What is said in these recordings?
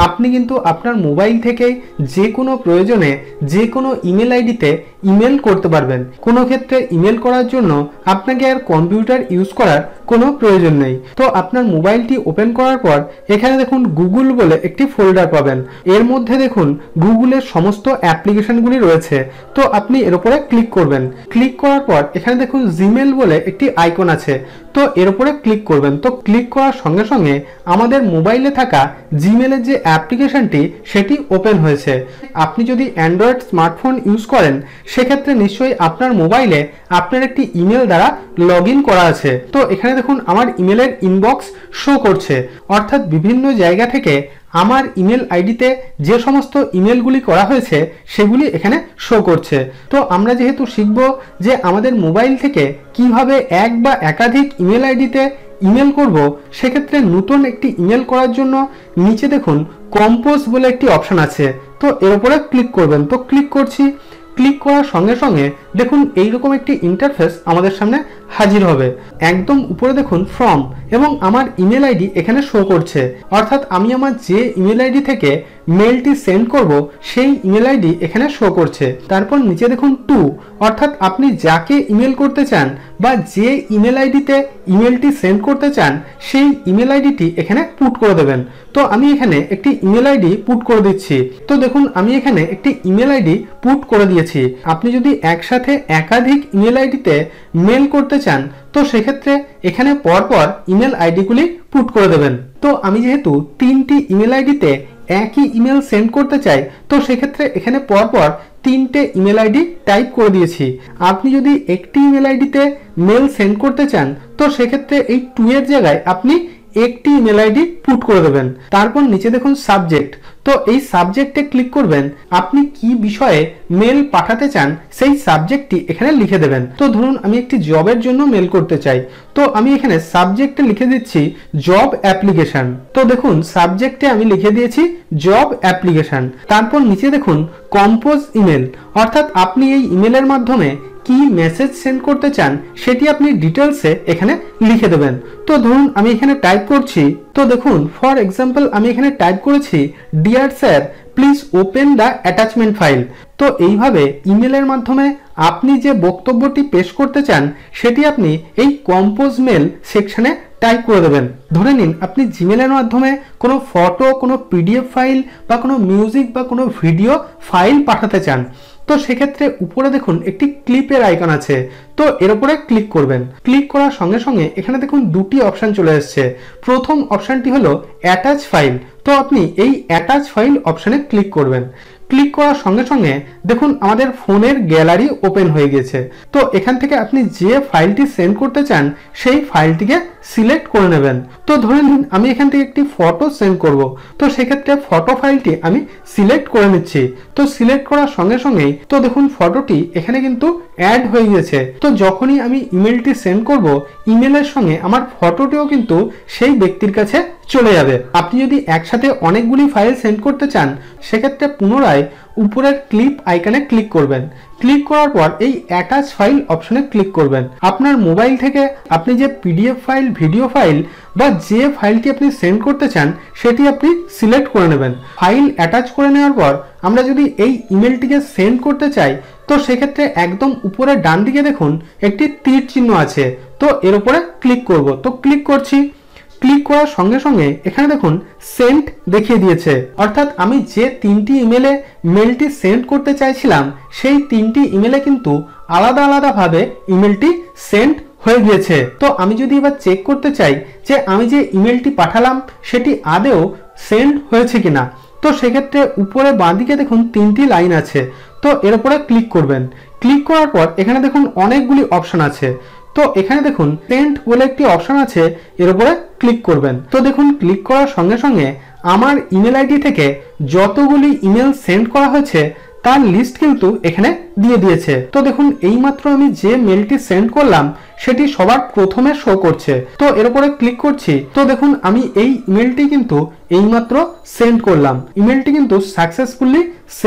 আপনি কিন্তু আপনার মোবাইল থেকে যে কোনো প্রয়োজনে যে কোনো ইমেল আইডিতে ইমেল করতে পারবেন। কোনো ক্ষেত্রে ইমেল করার জন্য আপনাকে আর কম্পিউটার ইউজ করার কোনো প্রয়োজন নেই। তো আপনার মোবাইলটি ওপেন করার পর এখানে দেখুন গুগল বলে একটি ফোল্ডার পাবেন। এর মধ্যে দেখুন গুগলের সমস্ত অ্যাপ্লিকেশনগুলি রয়েছে। তো আপনি এর উপরে ক্লিক করবেন। ক্লিক করার পর এখানে দেখুন জিমেল বলে একটি আইকন আছে, তো এর উপরে ক্লিক করবেন। তো ক্লিক করার সঙ্গে সঙ্গে আমাদের মোবাইলে থাকা জিমেলের যে অ্যাপ্লিকেশনটি সেটি ওপেন হয়েছে। আপনি যদি অ্যান্ড্রয়েড স্মার্টফোন ইউজ করেন সেক্ষেত্রে নিশ্চয়ই আপনার মোবাইলে আপনার একটি ইমেল দ্বারা লগ ইন করা আছে। তো এখানে দেখুন আমার ইমেলের ইনবক্স শো করছে, অর্থাৎ বিভিন্ন জায়গা থেকে আমার ইমেল আইডিতে যে সমস্ত ইমেলগুলি করা হয়েছে সেগুলি এখানে শো করছে। তো আমরা যেহেতু শিখব যে আমাদের মোবাইল থেকে কিভাবে এক বা একাধিক ইমেল আইডিতে ইমেল করব, সেক্ষেত্রে নতুন একটি ইমেল করার জন্য নিচে দেখুন কম্পোজ বলে একটি অপশন আছে, তো এর উপরে ক্লিক করবেন। তো ক্লিক করছি। ক্লিক করার সঙ্গে সঙ্গে দেখুন এইরকম একটি ইন্টারফেস আমাদের সামনে হাজির হবে। একদম উপরে দেখুন ফ্রম এবং আমার ইমেল আইডি এখানে শো করছে, অর্থাৎ আমি আমার যে ইমেল আইডি থেকে মেলটি সেন্ড করব সেই ইমেল আইডি এখানে শো করছে। তারপর নিচে দেখুন টু, অর্থাৎ আপনি যাকে ইমেল করতে চান বা যে ইমেল আইডিতে ইমেলটি সেন্ড করতে চান সেই ইমেল আইডিটি এখানে পুট করে দেবেন। তো আমি এখানে একটি ইমেল আইডি পুট করে দিচ্ছি। তো দেখুন আমি এখানে একটি ইমেল আইডি পুট করে দিয়েছি। আপনি যদি একসাথে একাধিক ইমেল আইডিতে মেল করতে চান তো সেক্ষেত্রে এখানে পরপর ইমেল আইডিগুলি পুট করে দেবেন। তো আমি যেহেতু 3টি ইমেল আইডিতে একই ইমেল সেন্ড করতে চাই তো সেক্ষেত্রে এখানে পরপর 3টে ইমেল আইডি টাইপ করে দিয়েছি। আপনি যদি একটি ইমেল আইডিতে মেল সেন্ড করতে চান তো সেক্ষেত্রে এই 2 এর জায়গায় আপনি একটি ইমেল আইডি পুট করে দেবেন। তারপর নিচে দেখুন সাবজেক্ট, তো এই সাবজেক্টে ক্লিক করবেন। আপনি কি বিষয়ে মেল পাঠাতে চান সেই সাবজেক্টটি এখানে লিখে দেবেন। তো ধরুন আমি একটি জবের জন্য মেল করতে চাই, তো আমি এখানে সাবজেক্টে লিখে দিচ্ছি জব অ্যাপ্লিকেশন। তো দেখুন সাবজেক্টে আমি লিখে দিয়েছি জব অ্যাপ্লিকেশন। তারপর নিচে দেখুন কম্পোজ ইমেল, অর্থাৎ আপনি এই ইমেলের মাধ্যমে কি মেসেজ সেন্ড করতে চান সেটি আপনি ডিটেলসে এখানে লিখে দেবেন। তো ধরুন আমি এখানে টাইপ করছি। তো দেখুন ফর এক্সাম্পল আমি এখানে টাইপ করেছি dear sir please open the attachment file. তো এইভাবে ইমেলের মাধ্যমে আপনি যে বক্তব্যটি পেশ করতে চান সেটি আপনি এই কম্পোজ মেল সেকশনে টাইপ করে দেবেন। ধরে নিন আপনি জিমেলের মাধ্যমে কোনো ফটো, কোনো পিডিএফ ফাইল বা কোনো মিউজিক বা কোনো ভিডিও ফাইল পাঠাতে চান, তো সেক্ষেত্রে উপরে দেখুন একটি ক্লিপের আইকন আছে, তো এর উপরে ক্লিক করবেন। ক্লিক করার সঙ্গে সঙ্গে এখানে দেখুন দুটি অপশন চলে এসেছে। প্রথম অপশনটি হলো অ্যাটাচ ফাইল, তো আপনি এই অ্যাটাচ ফাইল অপশনে ক্লিক করবেন। ক্লিক করার সঙ্গে সঙ্গে দেখুন আমাদের ফোনের গ্যালারি ওপেন হয়ে গেছে। তো এখান থেকে আপনি যে ফাইলটি সেন্ড করতে চান সেই ফাইলটিকে সিলেক্ট করে নেবেন। তো ধরে নিন আমি এখান থেকে একটি ফটো সেন্ড করব, তো সেক্ষেত্রে ফটো ফাইলটি আমি সিলেক্ট করে নিচ্ছি। তো সিলেক্ট করার সঙ্গে সঙ্গেই তো দেখুন ফটোটি এখানে কিন্তু অ্যাড হয়ে গেছে। তো যখনই আমি ইমেলটি সেন্ড করব ইমেলের সঙ্গে আমার ফটোটিও কিন্তু সেই ব্যক্তির কাছে চলে যাবে। আপনি যদি একসাথে অনেকগুলি ফাইল সেন্ড করতে চান সেক্ষেত্রে পুনরায় উপরের ক্লিপ আইকনে ক্লিক করবেন। ক্লিক করার পর এই অ্যাটাচ ফাইল অপশনে ক্লিক করবেন। আপনার মোবাইল থেকে আপনি যে পিডিএফ ফাইল, ভিডিও ফাইল বা যে ফাইলটি আপনি সেন্ড করতে চান সেটি আপনি সিলেক্ট করে নেবেন। ফাইল অ্যাটাচ করে নেওয়ার পর আমরা যদি এই ইমেলটিকে সেন্ড করতে চাই তো সেক্ষেত্রে একদম উপরে ডান দিকে দেখুন একটি তীর চিহ্ন আছে, তো এর উপরে ক্লিক করব। তো ক্লিক করছি। ক্লিক করার সঙ্গে সঙ্গে এখানে দেখুন সেন্ড দেখিয়ে দিয়েছে, অর্থাৎ আমি যে 3টি ইমেলে মেলটি সেন্ড করতে চাইছিলাম সেই 3টি ইমেলে কিন্তু আলাদা আলাদাভাবে ইমেলটি সেন্ড হয়ে গিয়েছে। তো আমি যদি এবার চেক করতে চাই যে আমি যে ইমেলটি পাঠালাম সেটি আদৌ সেন্ড হয়েছে কিনা, তো সেক্ষেত্রে উপরে বাঁদিকে দেখুন 3টি লাইন আছে, তো এর উপরে ক্লিক করবেন। ক্লিক করার পর এখানে দেখুন অনেকগুলি অপশন আছে, তো এখানে দেখুন সেন্ড বলে একটি অপশন আছে, এর উপরে ক্লিক করবেন। তো দেখুন ক্লিক করার সঙ্গে সঙ্গে আমার ইমেল আইডি থেকে যতগুলি ইমেল সেন্ড করা হয়েছে তার লিস্ট কিন্তু এখানে দিয়ে দিয়েছে। তো দেখুন এইমাত্র আমি যে মেলটি সেন্ড করলাম সেটি সবার প্রথমে শো করছে, তো এর উপরে ক্লিক করছি। তো দেখুন আমি এই ইমেলটি কিন্তু এইমাত্র সেন্ড করলাম, ইমেলটি কিন্তু সাকসেসফুলি সেন্ড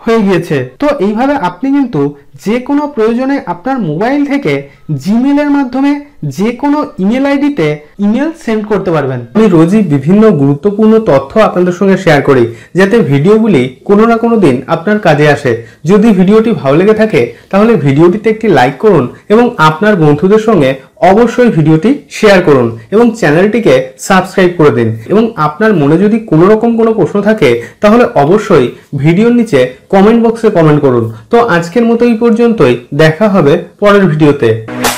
হয়ে গিয়েছে। তো এইভাবে আপনি কিন্তু যে কোনো প্রয়োজনে আপনার মোবাইল থেকে জিমেলের মাধ্যমে যে কোনো ইমেল আইডিতে ইমেল সেন্ড করতে পারবেন। আমি রোজই বিভিন্ন গুরুত্বপূর্ণ তথ্য আপনাদের সঙ্গে শেয়ার করি, যাতে ভিডিওগুলি কোনো না কোনো দিন আপনার কাজে আসে। যদি ভিডিওটি ভালো লেগে থাকে তাহলে ভিডিওটিতে একটি লাইক করুন এবং আপনার বন্ধুদের সঙ্গে অবশ্যই ভিডিওটি শেয়ার করুন এবং চ্যানেলটিকে সাবস্ক্রাইব করে দিন। এবং আপনার মনে যদি কোনো রকম কোনো প্রশ্ন থাকে তাহলে অবশ্যই ভিডিওর নিচে কমেন্ট বক্সে কমেন্ট করুন। তো আজকের মতো এই পর্যন্তই, দেখা হবে পরের ভিডিওতে।